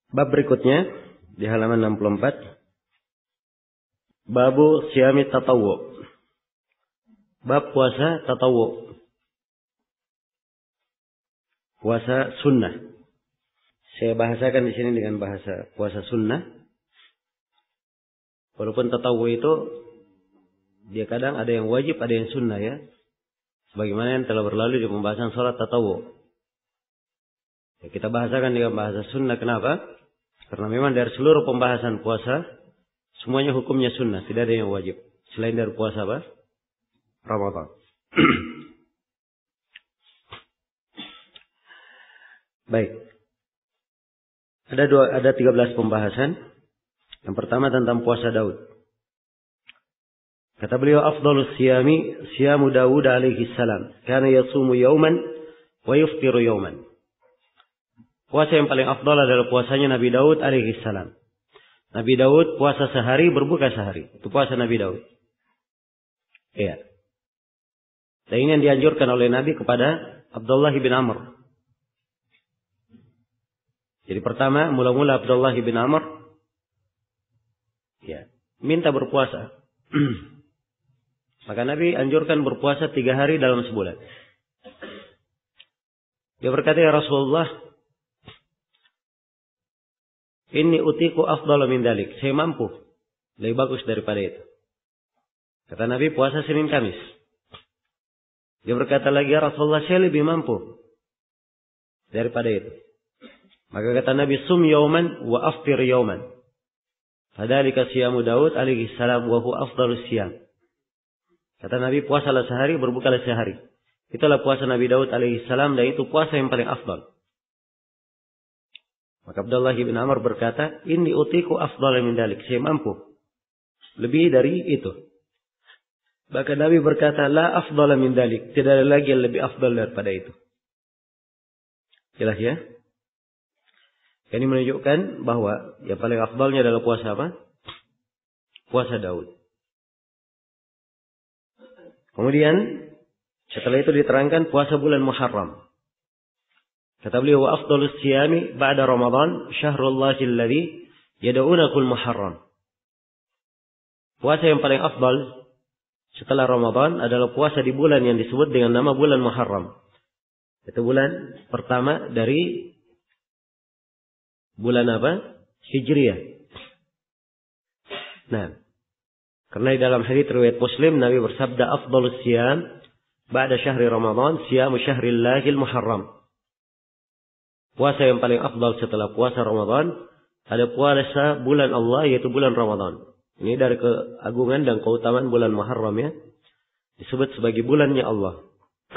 Bab berikutnya di halaman 64. Babu siyami tatawwu. Bab puasa tatawwu. Puasa sunnah. Saya bahasakan di sini dengan bahasa puasa sunnah. Walaupun tatawwu itu dia kadang ada yang wajib, ada yang sunnah ya. Sebagaimana yang telah berlalu di pembahasan salat tatawwu. Ya, kita bahasakan dengan bahasa sunnah. Kenapa? Karena memang dari seluruh pembahasan puasa semuanya hukumnya sunnah, tidak ada yang wajib. Selain dari puasa apa? Ramadan. Baik. Ada 13 pembahasan. Yang pertama tentang puasa Daud. Kata beliau, afdalus siyami siyamu Daud alaihi salam. Kana yasumu yawman wa yuftiru yawman. Puasa yang paling afdal adalah puasanya Nabi Daud alaihi salam. Nabi Daud puasa sehari, berbuka sehari. Itu puasa Nabi Daud. Iya. Dan ini yang dianjurkan oleh Nabi kepada Abdullah bin Amr. Jadi pertama, mula-mula Abdullah bin Amr ya, minta berpuasa. Maka Nabi anjurkan berpuasa 3 hari dalam sebulan. Dia berkata, ya Rasulullah, inni utiku afdala min dalik. Saya mampu. Lebih bagus daripada itu. Kata Nabi, puasa Senin Kamis. Dia berkata lagi, ya Rasulullah, saya lebih mampu daripada itu. Maka kata Nabi, sum yauman wa aftir yauman. Fadhalika siyamu Daud alaihi salam wa huwa afdalus siyam. Kata Nabi, puasalah sehari, berbukalah sehari. Itulah puasa Nabi Daud alaihi salam, dan itu puasa yang paling afdal. Maka Abdullah bin Amr berkata, inni utiku afdala min dalik. Saya mampu lebih dari itu. Bahkan Nabi berkata, la afdala min dalik. Tidak ada lagi yang lebih afdal daripada itu. Jelas ya? Ini menunjukkan bahwa yang paling afdalnya adalah puasa apa? Puasa Daud. Kemudian setelah itu diterangkan puasa bulan Muharram. Kata beliau, wa afdalus siyami ba'da Ramadan syahrullahi alladhi yad'unakul Muharram. Puasa yang paling afdal setelah Ramadan adalah puasa di bulan yang disebut dengan nama bulan Muharram. Itu bulan pertama dari bulan apa? Hijriah. Nah, karena di dalam hadits riwayat Muslim Nabi bersabda, afdalus siyam ba'da syahri Ramadan siyamu syahrillahil Muharram. Puasa yang paling afdal setelah puasa Ramadan ada puasa bulan Allah, yaitu bulan Ramadan. Ini dari keagungan dan keutamaan bulan Muharram ya. Disebut sebagai bulannya Allah.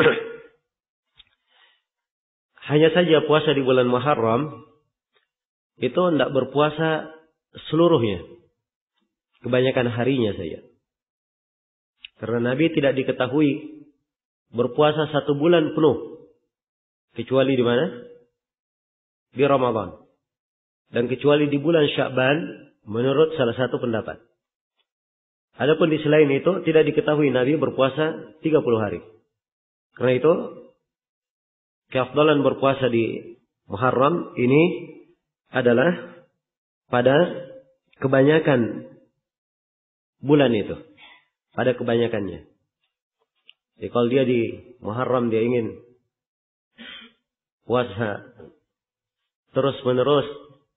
Hanya saja puasa di bulan Muharram itu tidak berpuasa seluruhnya. Kebanyakan harinya saja. Karena Nabi tidak diketahui berpuasa 1 bulan penuh. Kecuali di mana? Di Ramadan. Dan kecuali di bulan Sya'ban menurut salah satu pendapat. Adapun di selain itu tidak diketahui Nabi berpuasa 30 hari. Karena itu keafdalan berpuasa di Muharram ini adalah pada kebanyakan bulan itu. Pada kebanyakannya. Jadi kalau dia di Muharram dia ingin puasa terus menerus,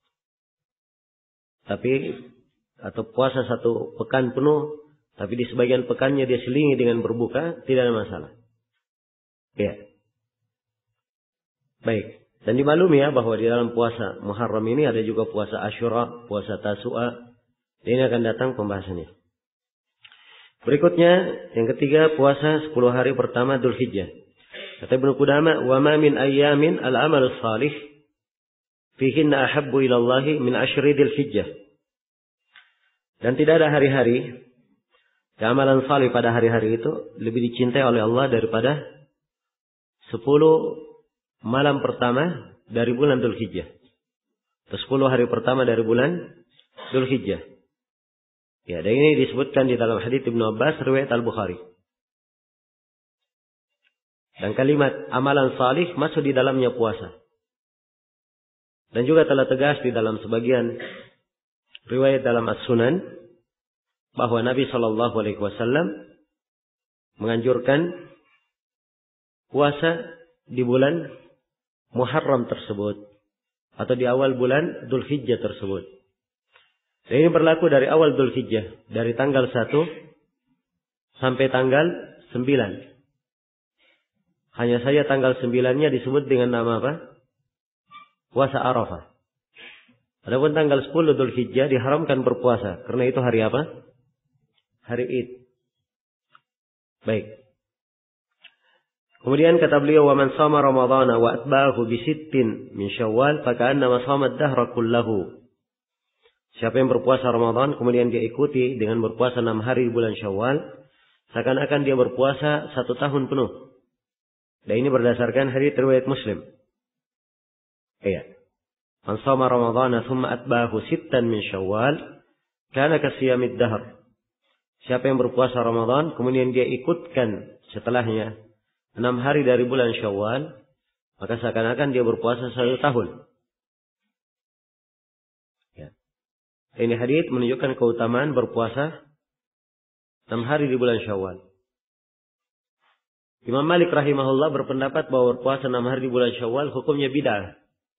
atau puasa 1 pekan penuh, tapi di sebagian pekannya dia selingi dengan berbuka, tidak ada masalah. Ya. Baik. Dan dimaklumi ya bahwa di dalam puasa Muharram ini ada juga puasa Asyura, puasa Tasu'a. Ini akan datang pembahasannya. Berikutnya yang ketiga puasa 10 hari pertama Dzulhijjah. Kata Ibnu Qudamah, wa ma min ayyamin al-amalus salih fihinna ahabbu ila Allah min asyri Dzulhijjah. Dan tidak ada hari-hari amalan salih pada hari-hari itu lebih dicintai oleh Allah daripada 10 malam pertama dari bulan Dzulhijjah. Atau 10 hari pertama dari bulan Dzulhijjah. Ya, dan ini disebutkan di dalam hadits Ibnu Abbas riwayat Al-Bukhari. Dan kalimat amalan salih masuk di dalamnya puasa. Dan juga telah tegas di dalam sebagian riwayat dalam As-Sunan bahwa Nabi Shallallahu Alaihi Wasallam menganjurkan puasa di bulan Muharram tersebut atau di awal bulan Dzulhijjah tersebut. Dan ini berlaku dari awal Dzulhijjah, dari tanggal 1 sampai tanggal 9. Hanya saja tanggal 9-nya disebut dengan nama apa? Puasa Arafah. Adapun tanggal 10 Dzulhijjah diharamkan berpuasa, karena itu hari apa? Hari Id. Baik. Kemudian kata beliau, "Wa man shama Ramadhana wa atba'ahu bi sittin min Syawal, fa ka'annama shama ad-dahra kullahu." Siapa yang berpuasa Ramadan kemudian dia ikuti dengan berpuasa 6 hari di bulan Syawal, seakan-akan dia berpuasa 1 tahun penuh. Dan ini berdasarkan hadits riwayat Muslim. Iya. Man shama Ramadhana thumma atba'ahu sittan min Syawal, kana kasiyamid dahr. Siapa yang berpuasa Ramadan kemudian dia ikutkan setelahnya 6 hari dari bulan Syawal, maka seakan-akan dia berpuasa 1 tahun. Ya. Ini hadits menunjukkan keutamaan berpuasa 6 hari di bulan Syawal. Imam Malik rahimahullah berpendapat bahwa berpuasa 6 hari di bulan Syawal hukumnya bid'ah.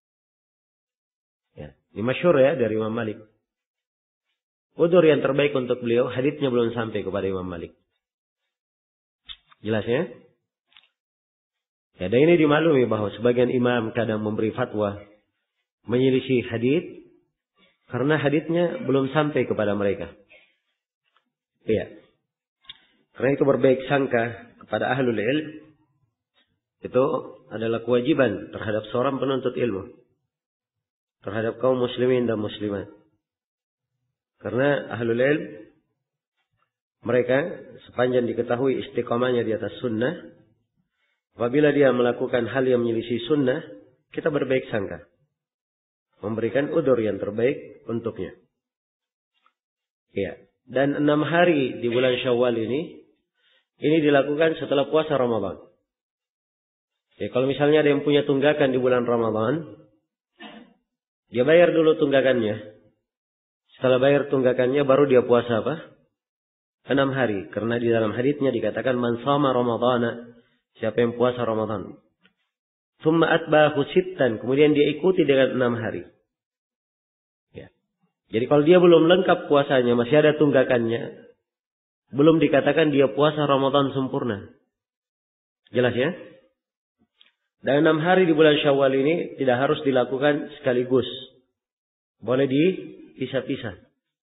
Ya. Ini masyhur ya dari Imam Malik. Udzur yang terbaik untuk beliau, haditsnya belum sampai kepada Imam Malik. Jelas ya? Ya, dan ini dimaklumi bahwa sebagian imam kadang memberi fatwa menyelisih hadits karena haditsnya belum sampai kepada mereka. Iya. Karena itu berbaik sangka kepada ahlul ilm itu adalah kewajiban terhadap seorang penuntut ilmu, terhadap kaum muslimin dan muslimat. Karena ahlul ilm mereka sepanjang diketahui istiqamahnya di atas sunnah, apabila dia melakukan hal yang menyelisih sunnah, kita berbaik sangka, memberikan udzur yang terbaik untuknya. Ya. Dan 6 hari di bulan Syawal ini dilakukan setelah puasa Ramadan. Ya, kalau misalnya ada yang punya tunggakan di bulan Ramadan, dia bayar dulu tunggakannya. Setelah bayar tunggakannya, baru dia puasa apa? 6 hari. Karena di dalam haditsnya dikatakan, "Man shama Ramadhana." Siapa yang puasa Ramadan. Tsumma atba'ahu sittan. Kemudian dia ikuti dengan 6 hari. Ya. Jadi kalau dia belum lengkap puasanya, masih ada tunggakannya, belum dikatakan dia puasa Ramadan sempurna. Jelas ya? Dan 6 hari di bulan Syawal ini tidak harus dilakukan sekaligus. Boleh dipisah-pisah.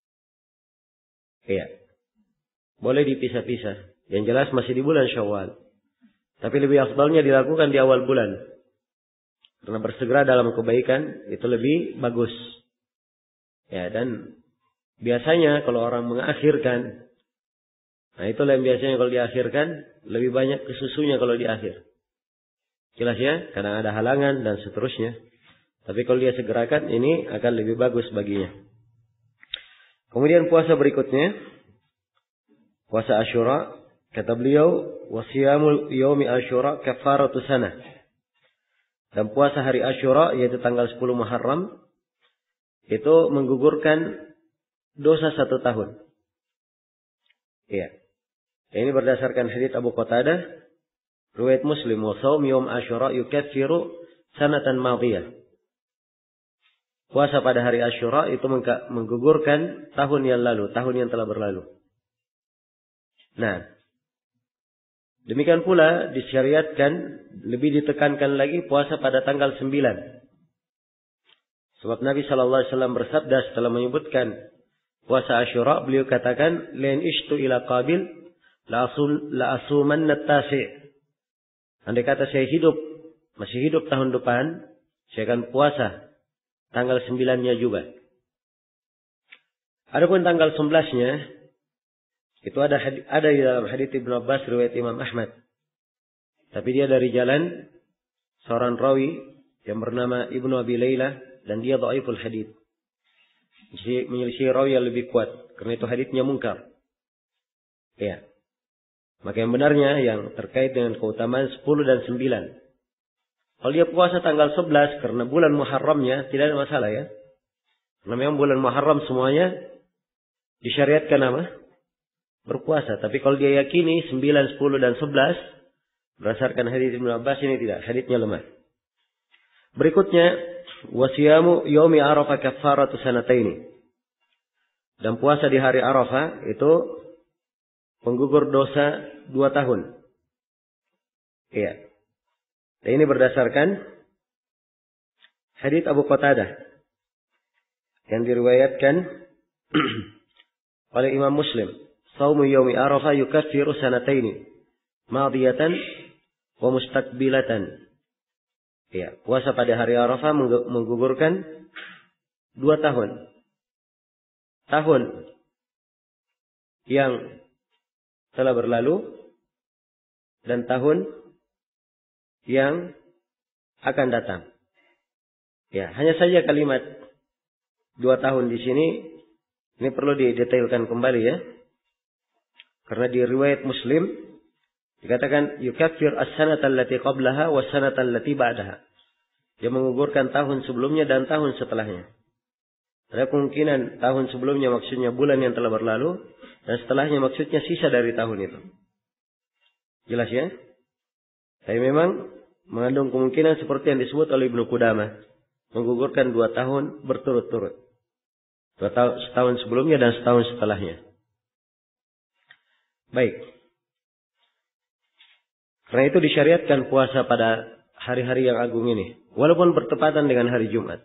Iya. Boleh dipisah-pisah. Yang jelas masih di bulan Syawal. Tapi lebih afdalnya dilakukan di awal bulan. Karena bersegera dalam kebaikan itu lebih bagus. Ya, dan biasanya kalau orang mengakhirkan, nah itulah yang biasanya kalau diakhirkan, lebih banyak kesusunya kalau di akhir. Jelas ya, kadang ada halangan dan seterusnya. Tapi kalau dia segerakan, ini akan lebih bagus baginya. Kemudian puasa berikutnya, puasa Asyura. Kata beliau, "Wasiyamul yaumi Asyura kafaratu sanah." Dan puasa hari Asyura, yaitu tanggal 10 Muharram, itu menggugurkan dosa 1 tahun. Iya. Ini berdasarkan hadits Abu Qatadah, riwayat Muslim, "Wa shaum yaum Asyura yukaffiru sanatan madhiyah." Puasa pada hari Asyura itu menggugurkan tahun yang lalu, tahun yang telah berlalu. Nah, demikian pula disyariatkan, lebih ditekankan lagi puasa pada tanggal 9. Sebab Nabi SAW bersabda setelah menyebutkan puasa Asyura, beliau katakan, "Lain ishtu ila qabil la asumanna at-tasi'." Andai kata saya masih hidup tahun depan, saya akan puasa tanggal 9-nya juga. Adapun tanggal 11-nya, itu ada di dalam hadits Ibnu Abbas riwayat Imam Ahmad. Tapi dia dari jalan seorang rawi yang bernama Ibnu Abi Layla, dan dia dhaiful hadits. Menyelisih rawi yang lebih kuat, karena itu haditsnya mungkar. Ya. Maka yang benarnya yang terkait dengan keutamaan 10 dan 9. Kalau dia puasa tanggal 11 karena bulan Muharramnya, tidak ada masalah ya. Karena memang bulan Muharram semuanya disyariatkan apa? Berpuasa. Tapi kalau dia yakini 9, 10, dan 11, berdasarkan hadits Ibnu Abbas ini tidak. Haditsnya lemah. Berikutnya, wasiyamu yaumi Arafah kaffaratu sanataini. Dan puasa di hari Arafah itu penggugur dosa 2 tahun. Iya. Dan ini berdasarkan hadits Abu Qatadah yang diriwayatkan oleh Imam Muslim. Shaumu yaumi Arafah yukaffiru sanataini madiyatan wa mustaqbilatan. Ya, puasa pada hari Arafah menggugurkan 2 tahun. Tahun yang telah berlalu dan tahun yang akan datang. Ya, hanya saja kalimat 2 tahun di sini ini perlu didetailkan kembali ya. Karena di riwayat Muslim dikatakan yukaffir as-sanata allati qablaha was sanata allati ba'daha. Dia menggugurkan tahun sebelumnya dan tahun setelahnya. Ada kemungkinan tahun sebelumnya maksudnya bulan yang telah berlalu dan setelahnya maksudnya sisa dari tahun itu. Jelas ya? Tapi memang mengandung kemungkinan seperti yang disebut oleh Ibnu Qudamah, menggugurkan 2 tahun berturut-turut. 2 tahun, setahun sebelumnya dan setahun setelahnya. Baik. Karena itu disyariatkan puasa pada hari-hari yang agung ini. Walaupun bertepatan dengan hari Jumat.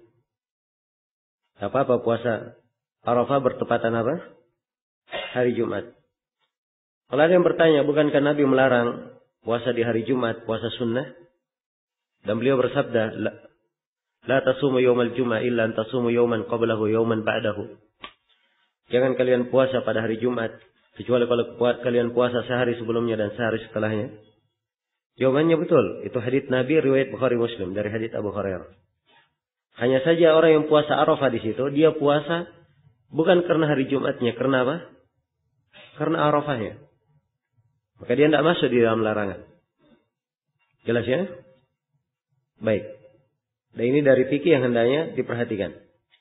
Apa-apa puasa Arafah bertepatan apa? Hari Jumat. Kalau ada yang bertanya, bukankah Nabi melarang puasa di hari Jumat, puasa sunnah? Dan beliau bersabda, La tasumu yawmal jum'ah illa an tasumu yawman qablahu yawman ba'dahu. Jangan kalian puasa pada hari Jumat, kecuali kalau kalian puasa sehari sebelumnya dan sehari setelahnya. Jawabannya betul. Itu hadits Nabi riwayat Bukhari Muslim dari hadits Abu Hurairah. Hanya saja orang yang puasa Arafah di situ, dia puasa bukan karena hari Jumatnya, karena apa? Karena Arafahnya. Maka dia tidak masuk di dalam larangan. Jelas ya? Baik. Dan ini dari fikih yang hendaknya diperhatikan.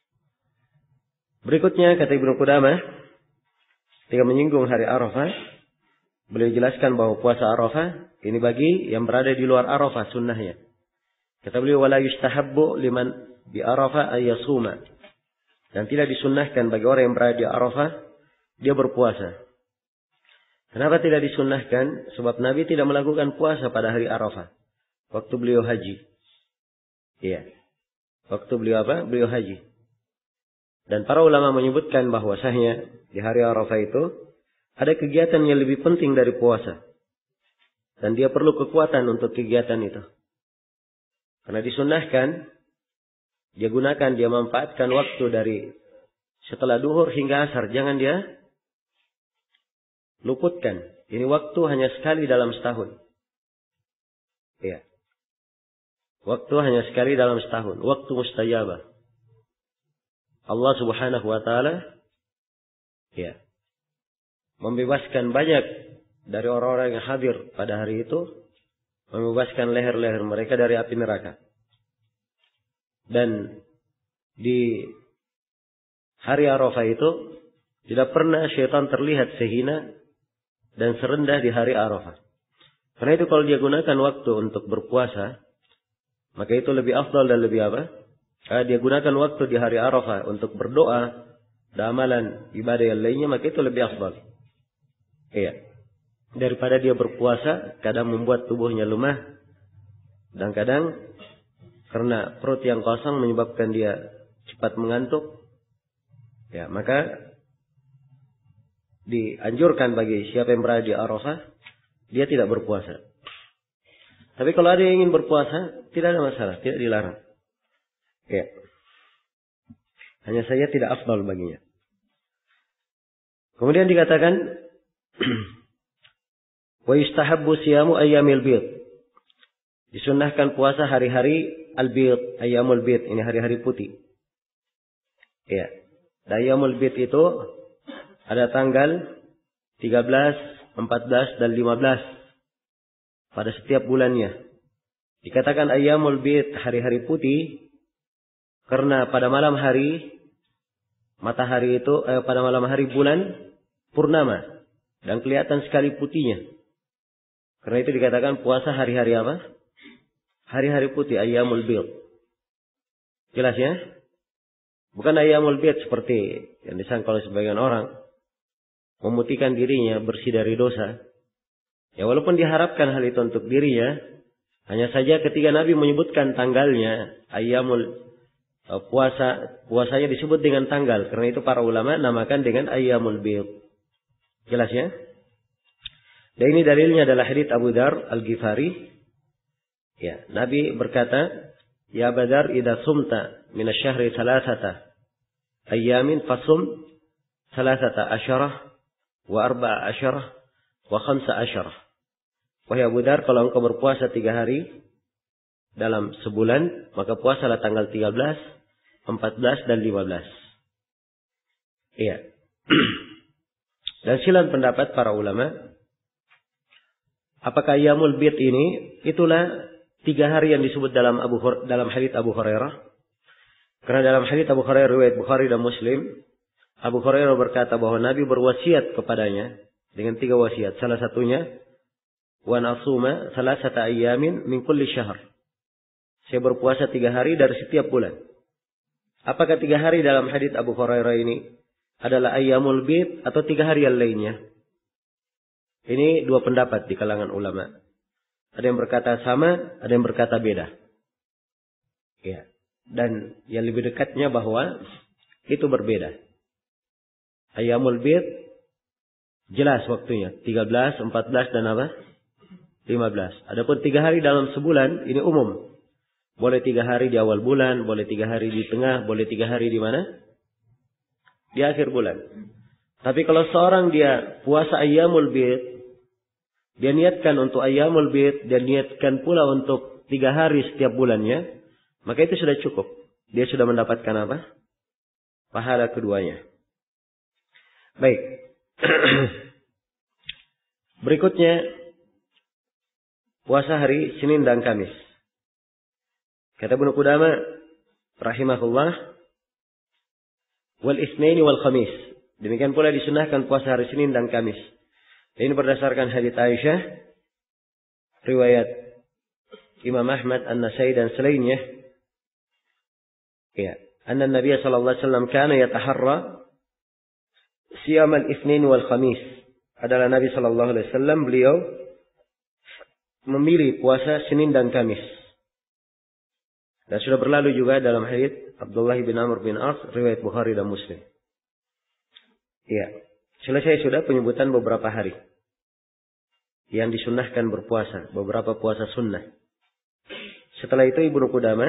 Berikutnya kata Ibnu Qudamah, ketika menyinggung hari Arafah, beliau jelaskan bahwa puasa Arafah ini bagi yang berada di luar Arafah sunnahnya. Kata beliau, wala yustahabbu liman di Arafah ayyasuma. Dan tidak disunnahkan bagi orang yang berada di Arafah dia berpuasa. Kenapa tidak disunnahkan? Sebab Nabi tidak melakukan puasa pada hari Arafah waktu beliau haji. Iya. Waktu beliau apa? Beliau haji. Dan para ulama menyebutkan bahwasanya di hari Arafah itu ada kegiatan yang lebih penting dari puasa. Dan dia perlu kekuatan untuk kegiatan itu. Karena disunnahkan, dia gunakan, dia manfaatkan waktu dari setelah duhur hingga asar. Jangan dia luputkan. Ini waktu hanya sekali dalam setahun. Iya. Waktu hanya sekali dalam setahun. Waktu mustajabah. Allah subhanahu wa ta'ala ya, membebaskan banyak dari orang-orang yang hadir pada hari itu. Membebaskan leher-leher mereka dari api neraka. Dan di hari Arafah itu tidak pernah syaitan terlihat sehina dan serendah di hari Arafah. Karena itu kalau dia gunakan waktu untuk berpuasa, maka itu lebih afdal dan lebih apa? Dia gunakan waktu di hari Arafah untuk berdoa dan amalan ibadah yang lainnya, maka itu lebih afdal. Iya. Daripada dia berpuasa, kadang membuat tubuhnya lemah dan kadang karena perut yang kosong menyebabkan dia cepat mengantuk. Ya, maka dianjurkan bagi siapa yang berada di Arafah, dia tidak berpuasa. Tapi kalau ada yang ingin berpuasa, tidak ada masalah, tidak dilarang. Ya. Hanya saja tidak afdal baginya. Kemudian dikatakan wa yustahabbu siyamu ayyamil bid. Disunnahkan puasa hari-hari al-bid, ayyamul bid, ini hari-hari putih. Ya. Ayyamul bid itu ada tanggal 13, 14 dan 15 pada setiap bulannya. Dikatakan ayyamul bid, hari-hari putih, karena pada malam hari matahari itu pada malam hari bulan purnama dan kelihatan sekali putihnya. Karena itu dikatakan puasa hari-hari apa? Hari-hari putih, ayyamul bid. Jelas ya? Bukan ayyamul bid seperti yang disangka oleh sebagian orang, memutihkan dirinya bersih dari dosa. Ya walaupun diharapkan hal itu untuk dirinya, hanya saja ketika Nabi menyebutkan tanggalnya, ayyamul puasanya disebut dengan tanggal. Karena itu para ulama namakan dengan ayyamul bid. Jelas ya? Dan ini dalilnya adalah hadits Abu Dzar Al-Ghifari. Ya, Nabi berkata, "Ya Badar, idza sumta min asy-syahri thalathata ayyamin fasum thalathata asyarah wa arba'a asyarah wa khamsa asyarah." Wahai Abu Dzar, kalau engkau berpuasa 3 hari dalam sebulan, maka puasalah tanggal 13, 14 dan 15. Iya. Dan silang pendapat para ulama, apakah ayyamul bid ini itulah 3 hari yang disebut dalam hadits Abu Hurairah? Karena dalam hadits Abu Hurairah riwayat Bukhari dan Muslim, Abu Hurairah berkata bahwa Nabi berwasiat kepadanya dengan 3 wasiat. Salah satunya, wa nasuma salasata ayyamin min kulli syahr. Saya berpuasa 3 hari dari setiap bulan. Apakah 3 hari dalam hadits Abu Hurairah ini adalah ayyamul bid atau 3 hari yang lainnya? Ini 2 pendapat di kalangan ulama. Ada yang berkata sama, ada yang berkata beda. Ya. Dan yang lebih dekatnya bahwa itu berbeda. Ayyamul bid jelas waktunya 13, 14 dan apa? 15. Adapun 3 hari dalam sebulan ini umum. Boleh 3 hari di awal bulan, boleh 3 hari di tengah, boleh 3 hari di mana? Di akhir bulan. Tapi kalau seorang dia puasa ayyamul bid, dia niatkan untuk ayyamul bid, dia niatkan pula untuk 3 hari setiap bulannya, maka itu sudah cukup. Dia sudah mendapatkan apa? Pahala keduanya. Baik. Berikutnya, puasa hari Senin dan Kamis. Kata Ibnu Qudamah rahimahullah, wal Itsnaini wal Khamis. Demikian pula disunahkan puasa hari Senin dan Kamis. Ini berdasarkan hadits Aisyah, riwayat Imam Ahmad, An-Nasai dan selainnya. Ya, anna Nabi sallallahu alaihi wasallam kana yataharra siyam al-Itsnain wal Khamis. Adalah Nabi sallallahu alaihi wasallam beliau memilih puasa Senin dan Kamis. Dan sudah berlalu juga dalam hadits Abdullah bin Amr bin As, riwayat Bukhari dan Muslim. Ya, selesai sudah penyebutan beberapa hari yang disunnahkan berpuasa, beberapa puasa sunnah. Setelah itu Ibnu Qudamah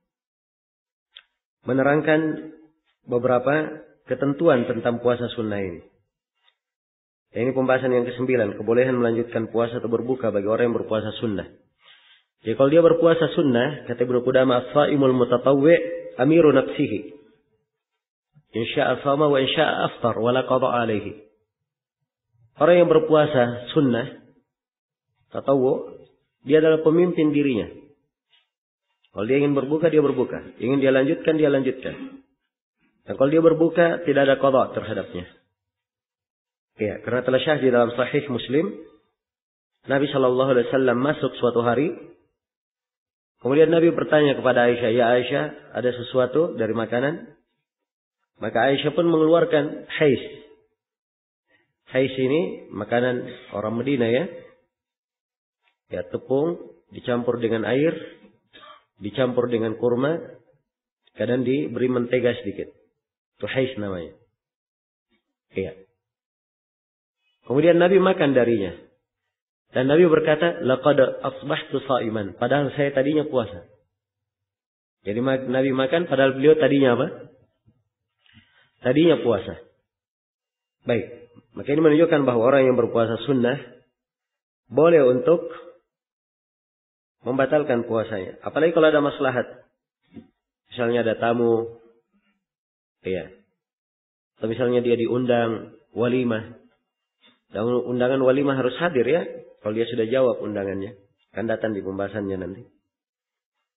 menerangkan beberapa ketentuan tentang puasa sunnah ini. Ini pembahasan yang ke-9, kebolehan melanjutkan puasa atau berbuka bagi orang yang berpuasa sunnah. Jadi kalau dia berpuasa sunnah, kata Ibnu Qudamah, as-shaimul mutatawwi' amiru nafsihi. Insya'a shama wa insya'a aftar wa la qada' alaihi. Orang yang berpuasa sunnah, tatawwu', dia adalah pemimpin dirinya. Kalau dia ingin berbuka, dia berbuka. Ingin dia lanjutkan, dia lanjutkan. Dan kalau dia berbuka, tidak ada qada' terhadapnya. Ya, karena telah syahid dalam Sahih Muslim, Nabi Shallallahu Alaihi Wasallam masuk suatu hari, kemudian Nabi bertanya kepada Aisyah, ya Aisyah, ada sesuatu dari makanan? Maka Aisyah pun mengeluarkan hais. Hais ini makanan orang Medina ya. Ya, tepung dicampur dengan air, dicampur dengan kurma, kadang diberi mentega sedikit. Itu hais namanya. Iya. Kemudian Nabi makan darinya. Dan Nabi berkata, laqad asbahtu sha'iman. Padahal saya tadinya puasa. Jadi Nabi makan padahal beliau tadinya apa? Tadinya puasa. Baik. Maka ini menunjukkan bahwa orang yang berpuasa sunnah boleh untuk membatalkan puasanya. Apalagi kalau ada maslahat. Misalnya ada tamu. Ya. Atau misalnya dia diundang walimah. Dan undangan walimah harus hadir ya. Kalau dia sudah jawab undangannya. Kan datang di pembahasannya nanti.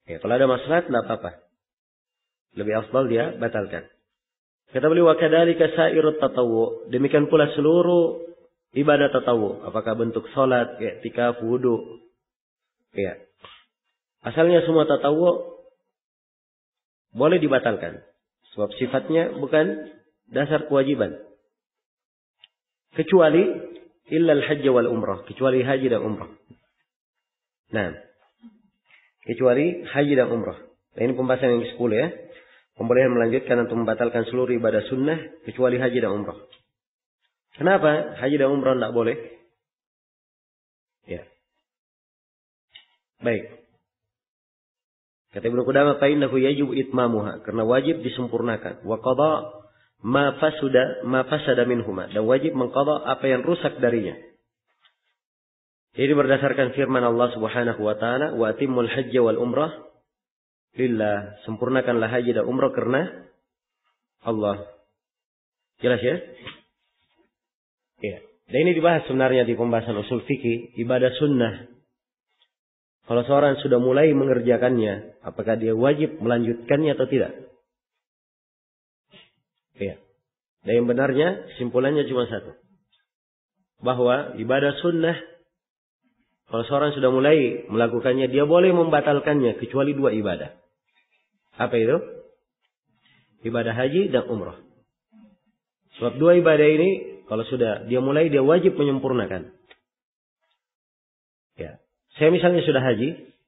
Ya, kalau ada maslahat tidak apa-apa. Lebih afdal dia batalkan. Kata beliau, wa kadzalika sairut tatawwu. Demikian pula seluruh ibadah tatawwu, apakah bentuk salat, i'tikaf, wudu. Ya. Asalnya semua tatawwu boleh dibatalkan. Sebab sifatnya bukan dasar kewajiban. Kecuali illal hajj wal umrah, kecuali haji dan umrah. Nah, kecuali haji dan umrah. Nah, ini pembahasan yang ke-10 ya. Pembolehan melanjutkan untuk membatalkan seluruh ibadah sunnah kecuali haji dan umrah. Kenapa haji dan umrah tidak boleh? Ya. Baik. Kata Ibnu Qudamah, fa innahu yajibu itmamuha, karena wajib disempurnakan. Wa qada ma fasada minhuma, dan wajib mengqada apa yang rusak darinya. Jadi berdasarkan firman Allah Subhanahu wa taala, wa atimmul hajja wal umrah lillah, sempurnakanlah haji dan umrah karena Allah. Jelas ya? Ya. Dan ini dibahas sebenarnya di pembahasan usul fikih, ibadah sunnah. Kalau seorang sudah mulai mengerjakannya, apakah dia wajib melanjutkannya atau tidak? Ya. Dan yang benarnya, kesimpulannya cuma satu. Bahwa ibadah sunnah, kalau seorang sudah mulai melakukannya, dia boleh membatalkannya, kecuali 2 ibadah. Apa itu? Ibadah haji dan umrah. Sebab 2 ibadah ini, kalau sudah dia mulai, dia wajib menyempurnakan. Ya. Saya misalnya sudah haji,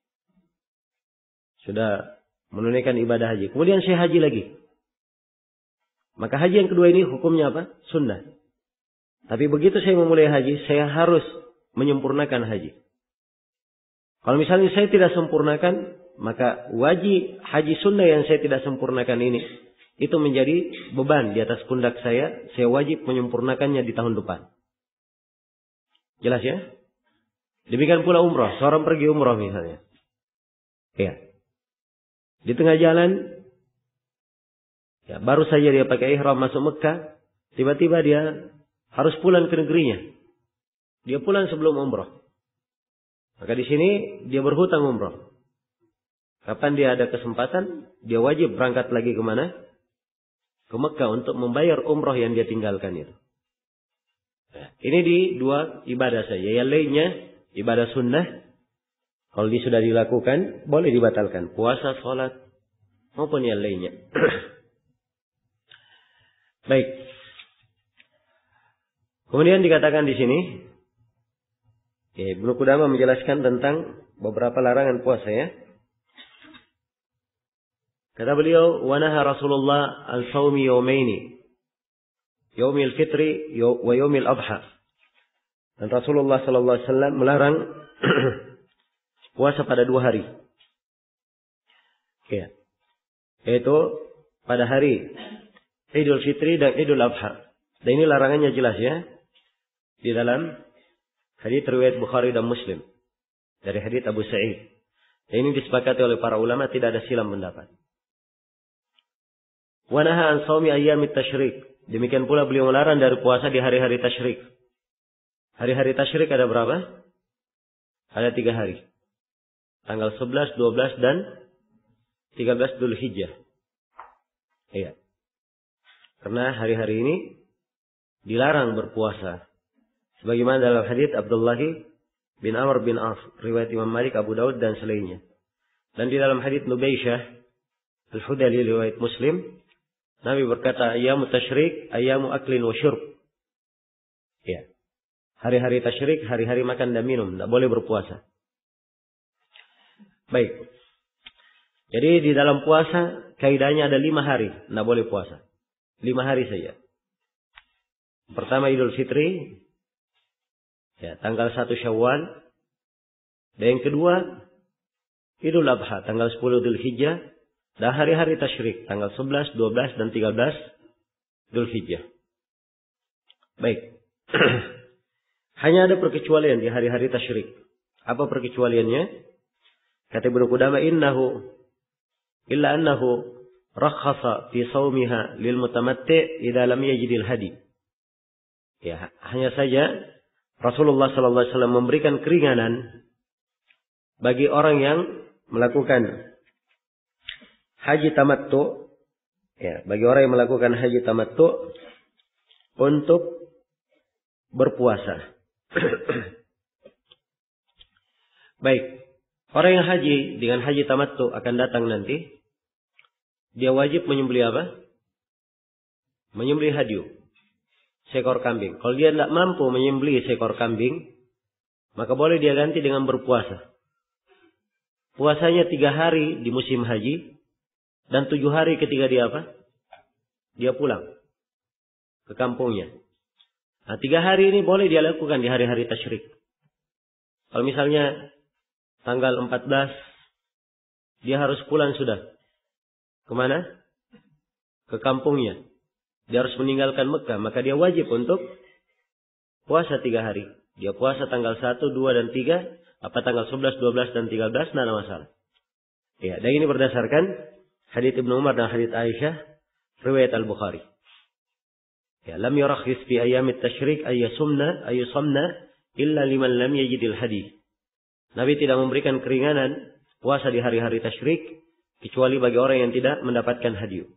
sudah menunaikan ibadah haji, kemudian saya haji lagi. Maka haji yang kedua ini hukumnya apa? Sunnah. Tapi begitu saya memulai haji, saya harus menyempurnakan haji. Kalau misalnya saya tidak sempurnakan, maka wajib haji sunnah yang saya tidak sempurnakan ini, itu menjadi beban di atas pundak saya wajib menyempurnakannya di tahun depan. Jelas ya? Demikian pula umrah. Seorang pergi umrah misalnya. Ya. Di tengah jalan, ya, baru saja dia pakai ihram masuk Mekah, tiba-tiba dia harus pulang ke negerinya. Dia pulang sebelum umrah. Maka di sini dia berhutang umrah. Kapan dia ada kesempatan, dia wajib berangkat lagi ke mana? Ke Mekah untuk membayar umrah yang dia tinggalkan itu. Ya. Ini di 2 ibadah saja. Yang lainnya, ibadah sunnah, kalau dia sudah dilakukan, boleh dibatalkan. Puasa, sholat, maupun yang lainnya. Baik. Kemudian dikatakan di sini, Ibnu Qudamah menjelaskan tentang beberapa larangan puasa ya. Kata beliau, wa naha Rasulullah an shaumi yawmaini, yaumil fitri wa yaumil adha. Dan Rasulullah sallallahu alaihi wasallam melarang puasa pada 2 hari. Ya. Yaitu pada hari Idul Fitri dan Idul Adha. Dan ini larangannya jelas ya. Di dalam hadits riwayat Bukhari dan Muslim. Dari hadits Abu Sa'id. Dan ini disepakati oleh para ulama, tidak ada silang pendapat. Wa naha an shaumi ayyamit tasyrik. Demikian pula beliau melarang dari puasa di hari-hari tasyrik. Hari-hari tasyrik ada berapa? Ada 3 hari. Tanggal 11, 12, dan 13 Dzulhijjah. Iya. Karena hari-hari ini dilarang berpuasa. Sebagaimana dalam hadits Abdullah bin Amr bin Auf, riwayat Imam Malik, Abu Daud dan selainnya. Dan di dalam hadits Nubaisyah Al-Hudali riwayat Muslim, Nabi berkata, ayyamu tasyrik, ayyamu aklin wa syurb. Iya. Hari-hari tasyrik, hari-hari makan dan minum, tidak boleh berpuasa. Baik. Jadi di dalam puasa, kaidahnya ada 5 hari, tidak boleh puasa. 5 hari saja. Pertama Idul Fitri, ya, tanggal 1 Syawal. Dan yang kedua, Idul Adha, tanggal 10 Dzulhijjah. Dan hari-hari tasyrik, tanggal 11, 12, dan 13 Dzulhijjah. Baik. Hanya ada perkecualian di hari-hari tasyrik. Apa perkecualiannya? Kata Ibnu Qudamah, illa annahu rakhasa fi shaumiha lil mutamatti' idza lam yajidil hadi. Ya, hanya saja Rasulullah sallallahu alaihi wasallam memberikan keringanan bagi orang yang melakukan haji tamattu, ya, bagi orang yang melakukan haji tamattu untuk berpuasa. Baik, orang yang haji dengan haji tamattu akan datang nanti, dia wajib menyembelih apa? Menyembelih hadyu, seekor kambing. Kalau dia tidak mampu menyembelih seekor kambing, maka boleh dia ganti dengan berpuasa. Puasanya 3 hari di musim haji, dan 7 hari ketika dia apa? Dia pulang ke kampungnya. Nah, 3 hari ini boleh dia lakukan di hari-hari tasyrik. Kalau misalnya tanggal 14, dia harus pulang sudah. Kemana? Ke kampungnya. Dia harus meninggalkan Mekah, maka dia wajib untuk puasa 3 hari. Dia puasa tanggal 1, 2, dan 3, apa tanggal 11, 12, dan 13, tidak ada masalah. Ya, dan ini berdasarkan hadits Ibnu Umar dan hadits Aisyah, riwayat Al-Bukhari. Ya, lam yurakhis fi ayyamit tasyrik ayyusamna illa liman lam yajidil hadi. Nabi tidak memberikan keringanan puasa di hari-hari tasyrik kecuali bagi orang yang tidak mendapatkan hadyu.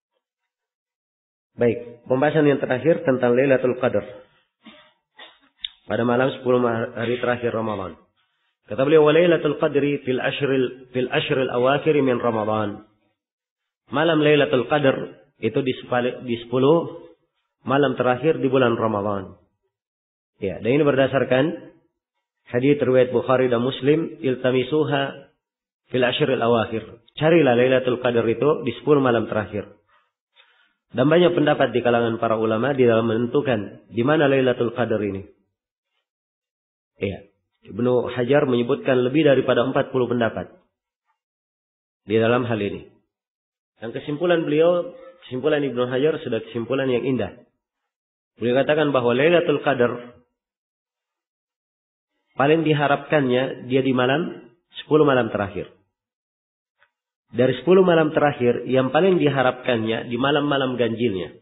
Baik, pembahasan yang terakhir tentang Lailatul Qadar. Pada malam 10 hari terakhir Ramadan. Kata beliau, "Wa Lailatul Qadri fil ashril awakhir min Ramadan." Malam Lailatul Qadar itu di 10 malam terakhir di bulan Ramadan. Ya, dan ini berdasarkan hadits riwayat Bukhari dan Muslim, "Iltamisuha fil ashril awakhir." Carilah Lailatul Qadar itu di 10 malam terakhir. Dan banyak pendapat di kalangan para ulama di dalam menentukan di mana Lailatul Qadar ini. Iya. Ibnu Hajar menyebutkan lebih daripada 40 pendapat di dalam hal ini. Dan kesimpulan Ibnu Hajar sudah kesimpulan yang indah. Beliau katakan bahwa Lailatul Qadar paling diharapkannya dia di malam 10 malam terakhir. Dari 10 malam terakhir, yang paling diharapkannya di malam-malam ganjilnya.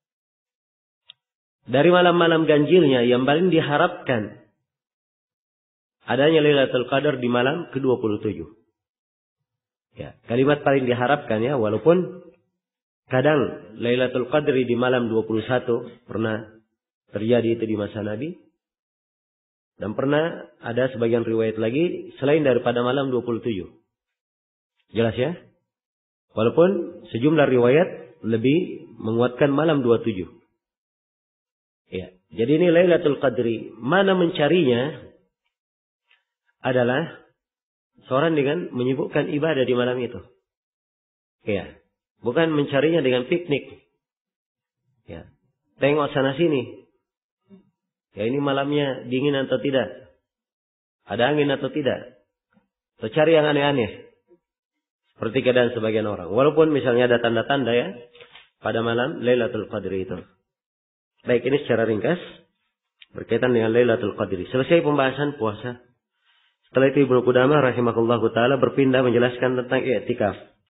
Dari malam-malam ganjilnya, yang paling diharapkan adanya Lailatul Qadar di malam ke-27. Ya, kalimat paling diharapkan ya, walaupun kadang Lailatul Qadri di malam 21 pernah terjadi itu di masa Nabi. Dan pernah ada sebagian riwayat lagi selain daripada malam 27. Jelas ya? Walaupun sejumlah riwayat lebih menguatkan malam 27. Ya, jadi ini Lailatul Qadri. Mana mencarinya adalah seorang dengan menyibukkan ibadah di malam itu. Ya, bukan mencarinya dengan piknik. Ya, tengok sana sini. Ya, ini malamnya dingin atau tidak? Ada angin atau tidak? Atau cari yang aneh-aneh. Seperti keadaan sebagian orang. Walaupun misalnya ada tanda-tanda ya pada malam Lailatul Qadri itu. Baik, ini secara ringkas berkaitan dengan Lailatul Qadri. Selesai pembahasan puasa. Setelah itu Ibnu Qudamah rahimahullahu taala berpindah menjelaskan tentang i'tikaf.